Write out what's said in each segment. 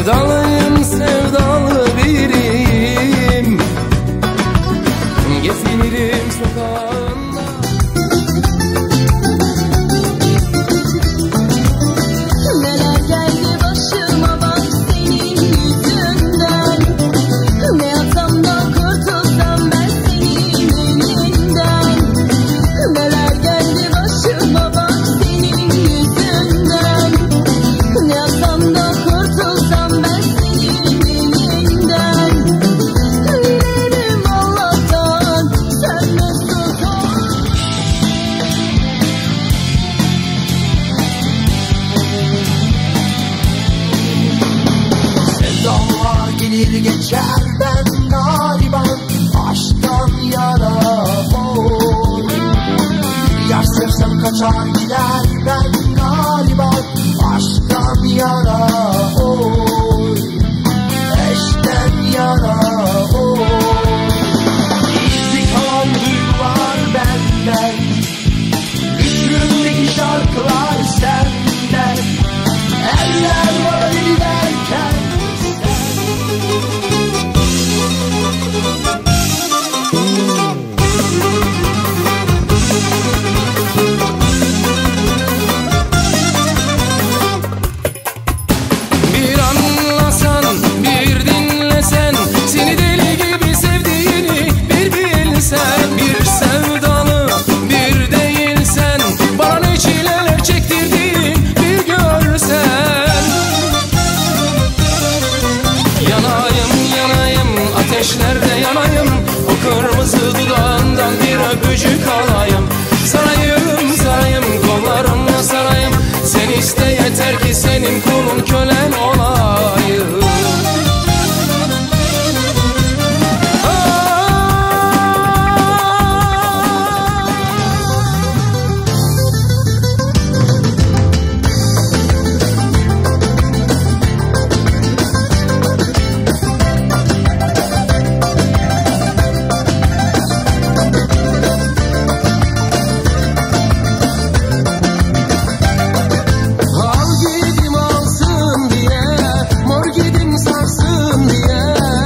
Sevdalıyım, sevdalı biriyim. Gezinirim sokağında. Neler geldi başıma bak senin yüzünden. Ne yapsam da kurtulsam ben senin elinden. Neler geldi başıma bak senin yüzünden. Ne yapsam da kurtulsam ben senin elinden. Dilerim Allah'tan sen mesut ol. Sevdalar gelir geçer, ben galiba aşktan yana oy. Yar sevsem kaçar gider, ben galiba aşktan yana oy. Eşten yana oy. Gizli kalan duygular benden, üstümdeki şarkılar senden. Eller bana giderken Bir anlasan, bir dinlesen, seni deli gibi sevdiğini bir bilsen. Bir sevdalı, bir değilsen, bana ne çileler çektirdiğini bir görsen. Yanayım, yanayım, ateşlerde yanayım, o kırmızı dudağından bir öpücük alayım. Sarayım, sarayım, kollarımla sarayım, sen iste yeter ki senin kulun kölen olayım. Al gidim alsın diye, mor gidim sarsın diye.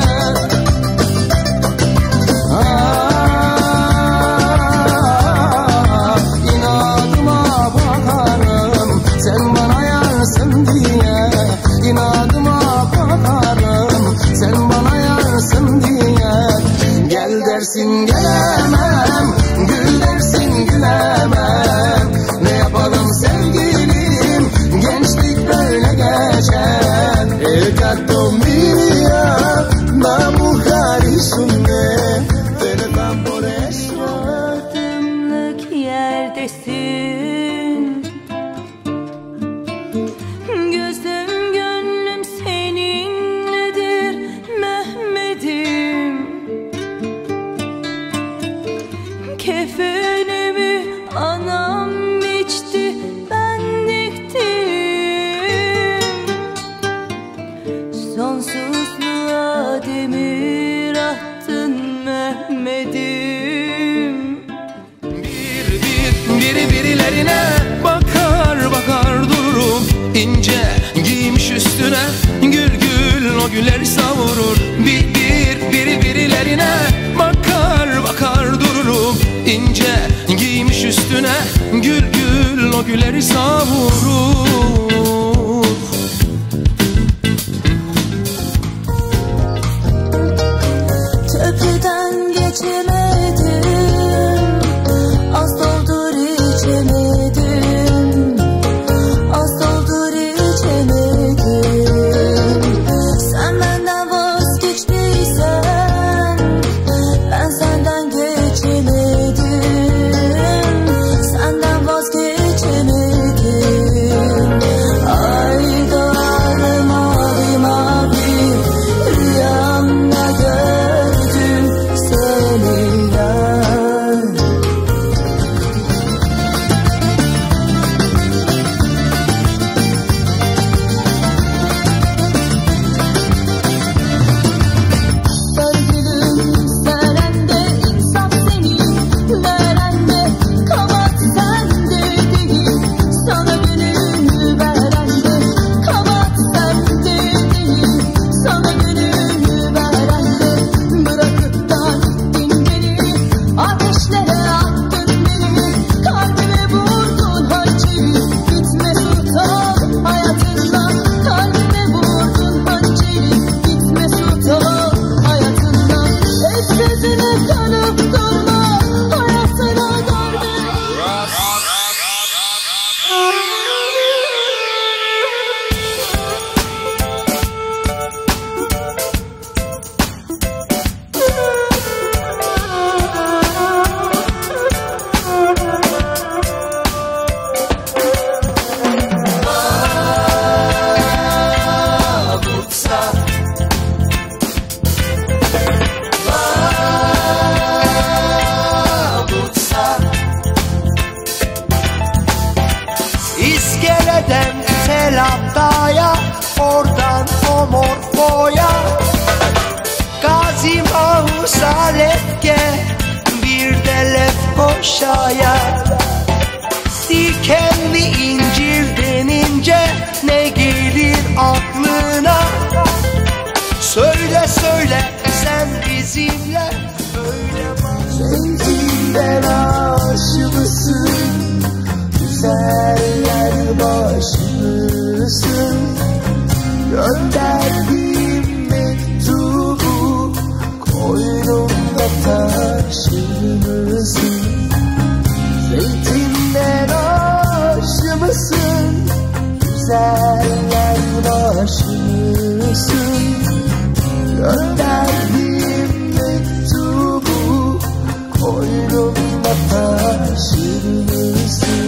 İnadıma bakarım, sen bana yarsın diye. İnadıma bakarım, sen bana yarsın diye. Gel dersin gelemem, gül dersin gülemem. Ne yapalım sevgilim, gençlik böyle geçer. El gatto mio, la mujer es un perdón por eso. Adımlık yerdesin. Gözüm gönlüm seninledir Mehmet'im. Kefenimi anam biçti, ben diktim. Sonsuzluğa demir attın Mehmet'im. Birilerine bakar bakar dururum, ince giymiş üstüne gül gül o güleri savurur. Birilerine bakar bakar dururum, ince giymiş üstüne gül gül o güleri savurur. Köprüden geçemedim, az doldur içemedim. Az doldur içemedim. Sen benden vazgeçtiysen ben senden geçemedim. koşaya. Dikenli incir denince ne gelir aklına? Söyle söyle sen bizimle öyle bak. Zeytinden aşı mısın? Güzeller başı mısın? Gönderdiğim mektubu koynumda taşır mısın? Zeytinden aşı mısın? Güzeller başı mısın? Gönderdiğim mektubu koynumda taşır mısın?